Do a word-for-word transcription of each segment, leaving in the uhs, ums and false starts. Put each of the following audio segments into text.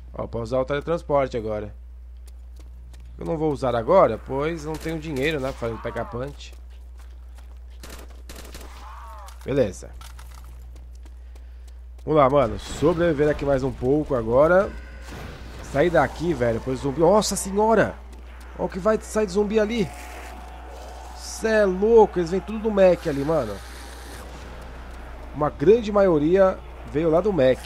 Ó, posso usar o teletransporte agora. Eu não vou usar agora, pois não tenho dinheiro, né, pra fazer o pack-a-punch. Beleza. Vamos lá, mano. Sobreviver aqui mais um pouco agora. Sair daqui, velho, pois zumbi... Nossa senhora! Olha o que vai sair de zumbi ali. Cê é louco, eles vêm tudo do Mac ali, mano. Uma grande maioria veio lá do Mac.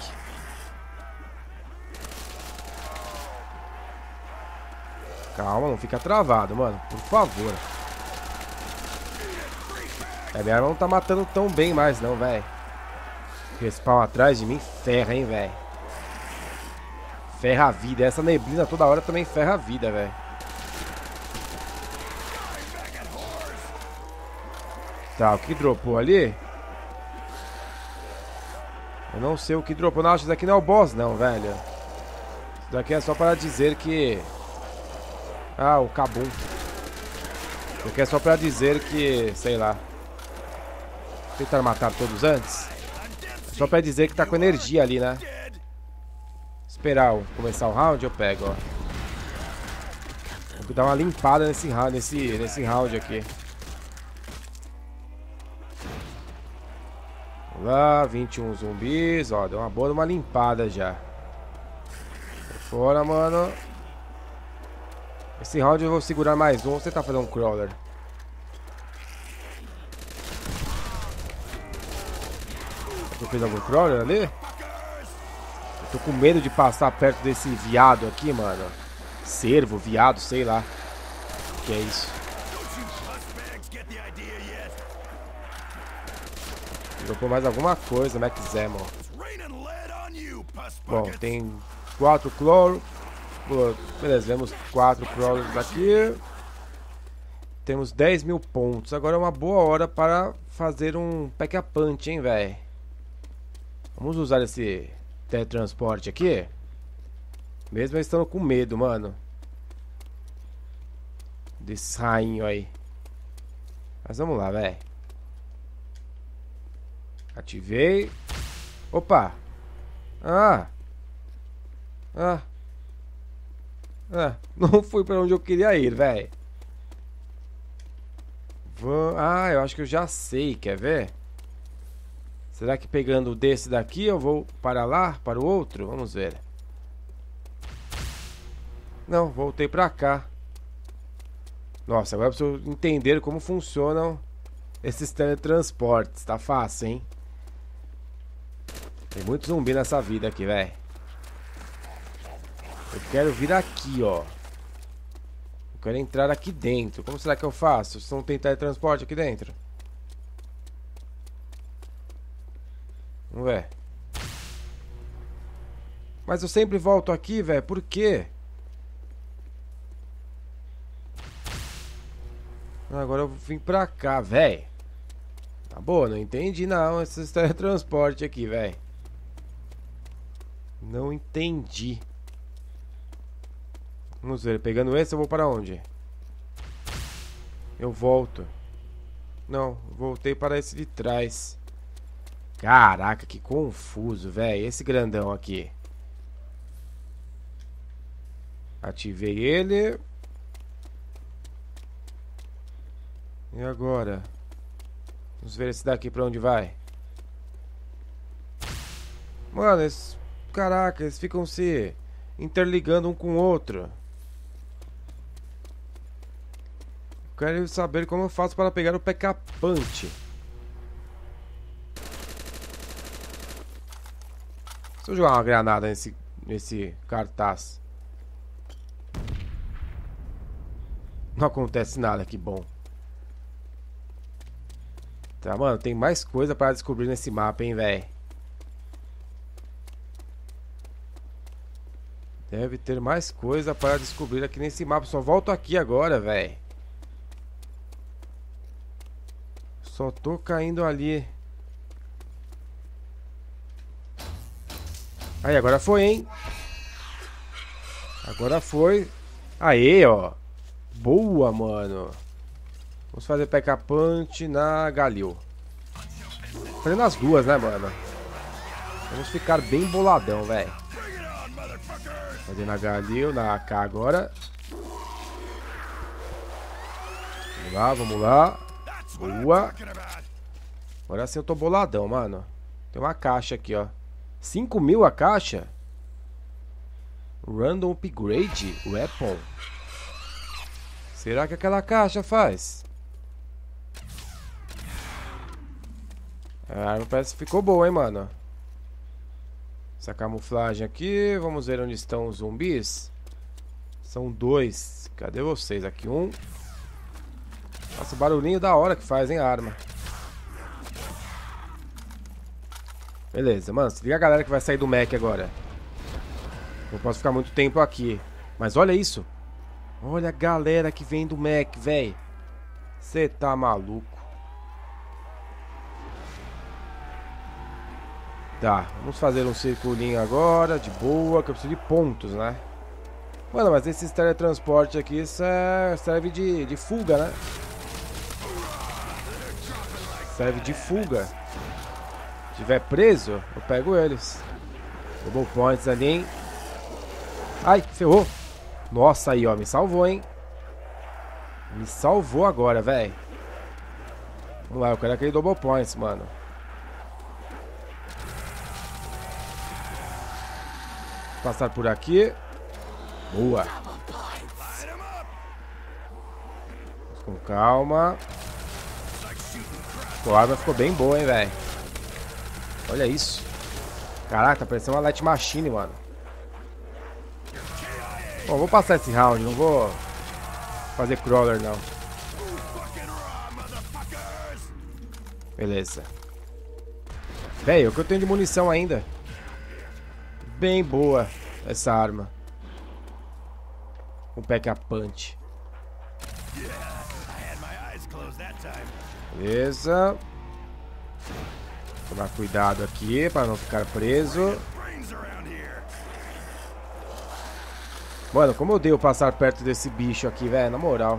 Calma, não fica travado, mano. Por favor. É, minha arma não tá matando tão bem mais, não, velho. Respawn atrás de mim ferra, hein, velho. Ferra a vida. Essa neblina toda hora também ferra a vida, velho. Tá, o que dropou ali? Eu não sei o que dropou. Não, isso daqui não é o boss, não, velho. Isso daqui é só para dizer que... Ah, o Kabum. Isso aqui é só pra dizer que... Sei lá. Tentar matar todos antes. É só pra dizer que tá com energia ali, né? Esperar eu começar o round, eu pego, ó. Vou dar uma limpada nesse round, nesse, nesse round aqui. Vamos lá, vinte e um zumbis. Ó, deu uma boa uma limpada já. Sai fora, mano. Esse round eu vou segurar mais um. Vou tentar fazer um crawler. Eu fiz algum crawler ali? Eu tô com medo de passar perto desse viado aqui, mano. Cervo, viado, sei lá. O que é isso? Dropou mais alguma coisa, Max Zemo. Bom, tem quatro crawlers. Beleza, vemos quatro crawlers aqui. Temos dez mil pontos. Agora é uma boa hora para fazer um pack-a-punch, hein, velho. Vamos usar esse teletransporte aqui. Mesmo eles estando com medo, mano. Desse rainho aí. Mas vamos lá, velho. Ativei. Opa. Ah. Ah. Ah. Não fui pra onde eu queria ir, velho. Ah, eu acho que eu já sei. Quer ver? Será que pegando desse daqui eu vou para lá, para o outro? Vamos ver. Não, voltei pra cá. Nossa, agora eu preciso entender como funcionam esses teletransportes. Tá fácil, hein? Tem muito zumbi nessa vida aqui, velho. Eu quero vir aqui, ó. Eu quero entrar aqui dentro. Como será que eu faço? Se não tem teletransporte aqui dentro? Vamos ver. Mas eu sempre volto aqui, velho. Por quê? Agora eu vim pra cá, velho. Tá bom, não entendi não esses teletransportes aqui, velho. Não entendi. Vamos ver, pegando esse eu vou para onde? Eu volto. Não, voltei para esse de trás. Caraca, que confuso, velho. Esse grandão aqui. Ativei ele. E agora? Vamos ver esse daqui pra onde vai. Mano, esses... Caraca, eles ficam se interligando um com o outro. Quero saber como eu faço para pegar o pack-a-punch. Se eu jogar uma granada nesse, nesse cartaz, não acontece nada, que bom. Tá, mano, tem mais coisa para descobrir nesse mapa, hein, velho. Deve ter mais coisa para descobrir aqui nesse mapa. Só volto aqui agora, velho. Só tô caindo ali. Aí, agora foi, hein? Agora foi. Aê, ó. Boa, mano. Vamos fazer pack-a-punch na Galil. Fazendo as duas, né, mano? Vamos ficar bem boladão, velho. Fazendo H ali, na A K agora. Vamos lá, vamos lá. Boa. Agora sim eu tô boladão, mano. Tem uma caixa aqui, ó. cinco mil a caixa? Random Upgrade Weapon. Será que aquela caixa faz? A arma parece que ficou boa, hein, mano. Essa camuflagem aqui. Vamos ver onde estão os zumbis. São dois. Cadê vocês? Aqui um. Nossa, barulhinho da hora que faz, hein, a arma. Beleza, mano. Se liga a galera que vai sair do Mac agora. Não posso ficar muito tempo aqui. Mas olha isso. Olha a galera que vem do Mac, velho. Você tá maluco. Tá, vamos fazer um circulinho agora, de boa, que eu preciso de pontos, né? Mano, mas esses teletransportes aqui serve de, de fuga, né? Serve de fuga. Se tiver preso, eu pego eles. Double points ali, hein? Ai, ferrou. Nossa, aí, ó, me salvou, hein? Me salvou agora, velho. Vamos lá, eu quero aquele double points, mano. Passar por aqui. Boa. Com calma. Pô, a arma ficou bem boa, hein, velho. Olha isso. Caraca, tá parecendo uma Light Machine, mano. Bom, vou passar esse round. Não vou fazer crawler, não. Beleza. Velho, o que eu tenho de munição ainda? Bem boa essa arma. Um pack a punch. Beleza. Tomar cuidado aqui para não ficar preso. Mano, como eu odeio passar perto desse bicho aqui, velho, na moral.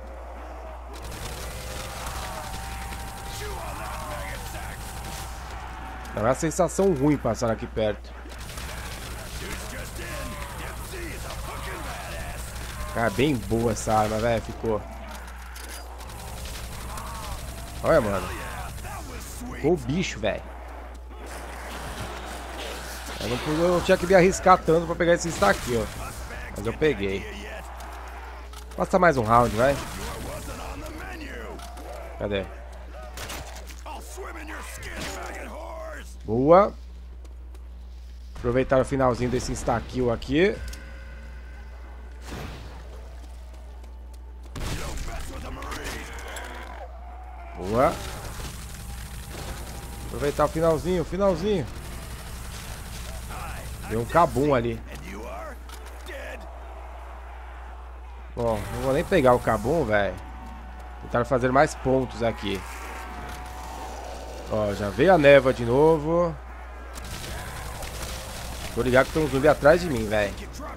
É uma sensação ruim passar aqui perto. Cara, bem boa essa arma, velho, ficou. Olha, mano. Ficou o bicho, velho. Eu não, pude, eu não tinha que me arriscar tanto pra pegar esse insta aqui, ó. Mas eu peguei. Passa mais um round, vai. Cadê? Boa. Aproveitar o finalzinho desse insta-kill aqui. Boa. Aproveitar o finalzinho, finalzinho. Deu um cabum ali. Bom, não vou nem pegar o cabum, velho. Tentar fazer mais pontos aqui. Ó, já veio a névoa de novo. Tô ligado que tem um zumbi atrás de mim, velho.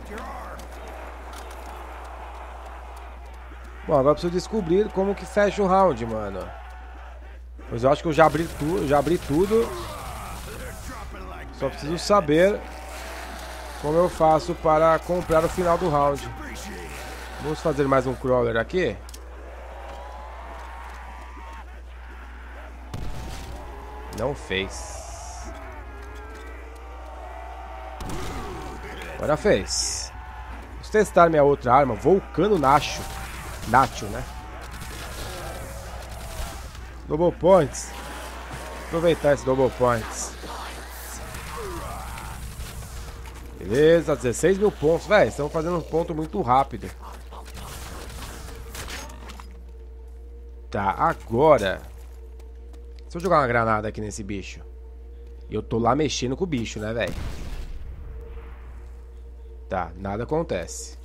Bom, agora eu preciso descobrir como que fecha o round, mano. Pois eu acho que eu já abri tudo, já abri tudo. Só preciso saber como eu faço para comprar o final do round. Vamos fazer mais um crawler aqui. Não fez. Agora fez. Vamos testar minha outra arma, Vulcano Nacho. Nacho, né? Double points. Aproveitar esse double points. Beleza, dezesseis mil pontos. Véi, estamos fazendo um ponto muito rápido. Tá, agora. Se eu jogar uma granada aqui nesse bicho. E eu tô lá mexendo com o bicho, né, velho? Tá, nada acontece.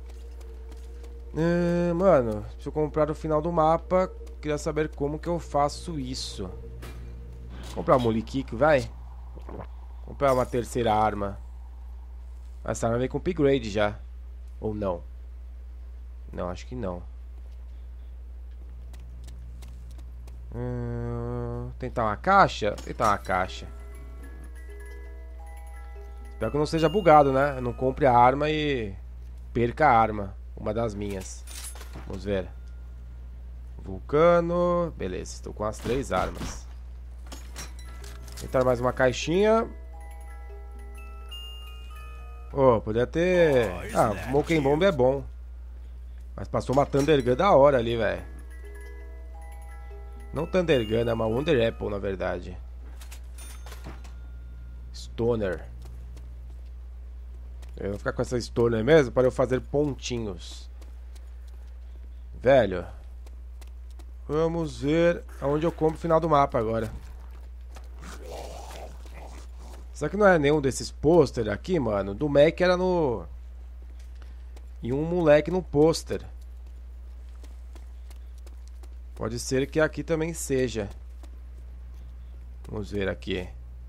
Hum, mano, preciso comprar o final do mapa. Queria saber como que eu faço isso. Vou comprar um Molikik, vai. Comprar uma terceira arma. Essa arma vem com upgrade já. Ou não? Não, acho que não. Hum, tentar uma caixa? Tentar uma caixa. Espero que não seja bugado, né? Eu não compre a arma e perca a arma. Uma das minhas. Vamos ver. Vulcano. Beleza, estou com as três armas. Tentar mais uma caixinha. Oh, podia ter... Ah, Smoking Bomb é bom. Mas passou uma Thunder Gun da hora ali, velho. Não Thunder Gun, é uma Wonder Apple, na verdade. Stoner. Eu vou ficar com essa Stoner mesmo para eu fazer pontinhos. Velho. Vamos ver aonde eu compro o final do mapa agora. Será que não é nenhum desses pôster aqui, mano? Do Mac era no... E um moleque no pôster. Pode ser que aqui também seja. Vamos ver aqui.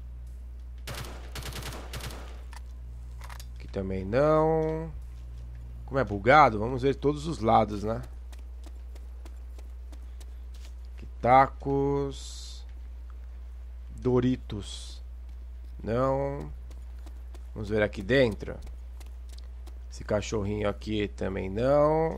Aqui também não. Como é bugado, vamos ver todos os lados, né? Aqui, tacos. Doritos. Não. Vamos ver aqui dentro. Esse cachorrinho aqui também não.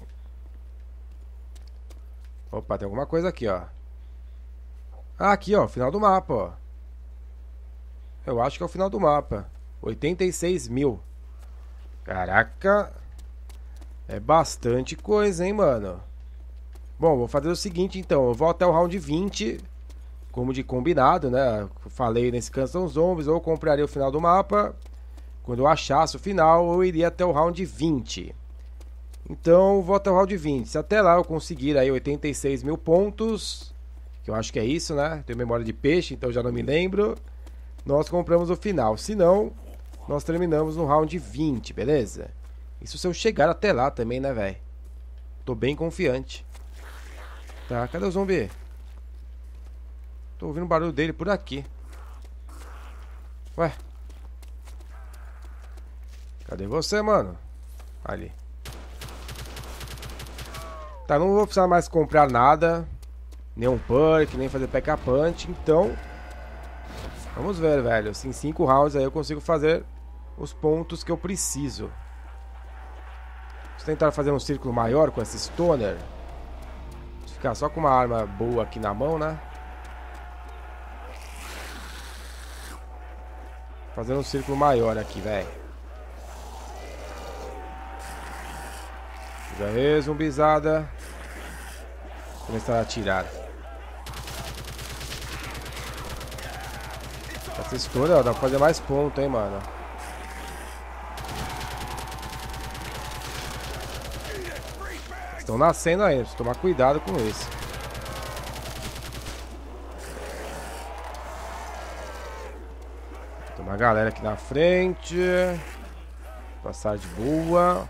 Opa, tem alguma coisa aqui, ó. Ah, aqui, ó, final do mapa, ó. Eu acho que é o final do mapa. oitenta e seis mil. Caraca. É bastante coisa, hein, mano. Bom, vou fazer o seguinte, então. Eu vou até o round vinte... Como de combinado, né? Falei nesse Canção Zombies, ou eu compraria o final do mapa. Quando eu achasse o final, eu iria até o round vinte. Então, vou até o round vinte. Se até lá eu conseguir aí oitenta e seis mil pontos, que eu acho que é isso, né? Tenho memória de peixe, então já não me lembro. Nós compramos o final. Se não, nós terminamos no round vinte, beleza? Isso se eu chegar até lá também, né, velho? Tô bem confiante. Tá, cadê o zumbi? Tô ouvindo o barulho dele por aqui. Ué. Cadê você, mano? Ali. Tá, não vou precisar mais comprar nada. Nenhum perk, nem fazer pack a punch. Então, vamos ver, velho. Assim, em cinco rounds aí eu consigo fazer os pontos que eu preciso. Vou tentar fazer um círculo maior com esse Stoner. Vou ficar só com uma arma boa aqui na mão, né? Fazendo um círculo maior aqui, velho. Já é, zumbizada. Começar a atirar. Essa história, ó, dá pra fazer mais ponto, hein, mano. Estão nascendo ainda, preciso tomar cuidado com isso. Tem uma galera aqui na frente. Passar de boa.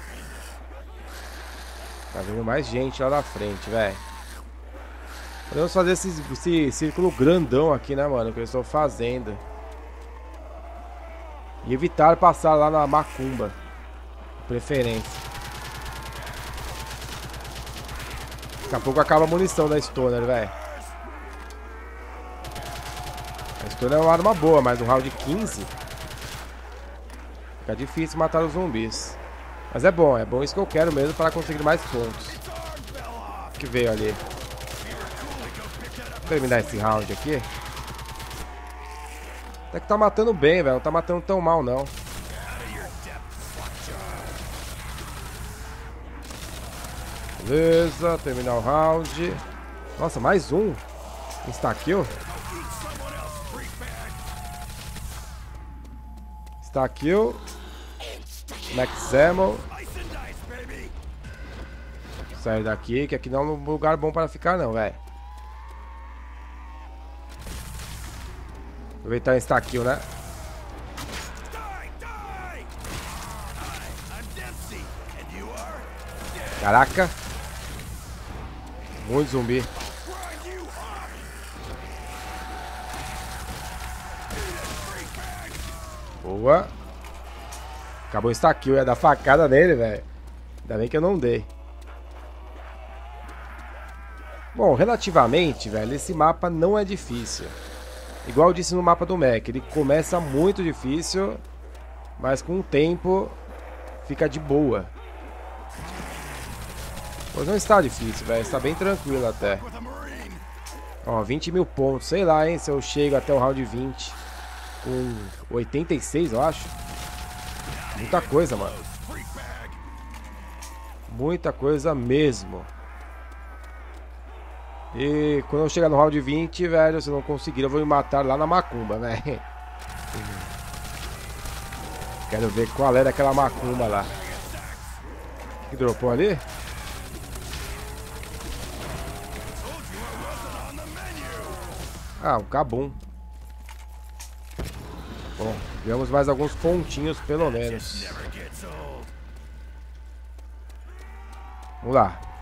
Tá vendo mais gente lá na frente, velho. Podemos fazer esse, esse círculo grandão aqui, né, mano? Que eu estou fazendo. E evitar passar lá na macumba. De preferência. Daqui a pouco acaba a munição da Stoner, velho. A Stoner é uma arma boa, mas no round quinze fica difícil matar os zumbis. Mas é bom, é bom isso que eu quero mesmo para conseguir mais pontos. O que veio ali? Vou terminar esse round aqui. Até que tá matando bem, velho. Não tá matando tão mal, não. Beleza, terminar o round. Nossa, mais um. Insta-kill. Insta-kill. Max Ammo. Sair daqui, que aqui não é um lugar bom para ficar não, velho. Aproveitar esse kill, né? Caraca. Muito zumbi. Boa. Acabou o insta-kill, ia dar facada nele, velho. Ainda bem que eu não dei. Bom, relativamente, velho, esse mapa não é difícil. Igual eu disse no mapa do Mac, ele começa muito difícil, mas com o tempo fica de boa. Pois não está difícil, velho. Está bem tranquilo até. Ó, vinte mil pontos. Sei lá, hein, se eu chego até o round vinte com oitenta e seis, eu acho. Muita coisa, mano. Muita coisa mesmo. E quando eu chegar no round vinte, velho, se eu não conseguir, eu vou me matar lá na macumba, né? Quero ver qual era aquela macumba lá. O que dropou ali? Ah, um cabum. Bom, ganhamos mais alguns pontinhos, pelo menos. Vamos lá.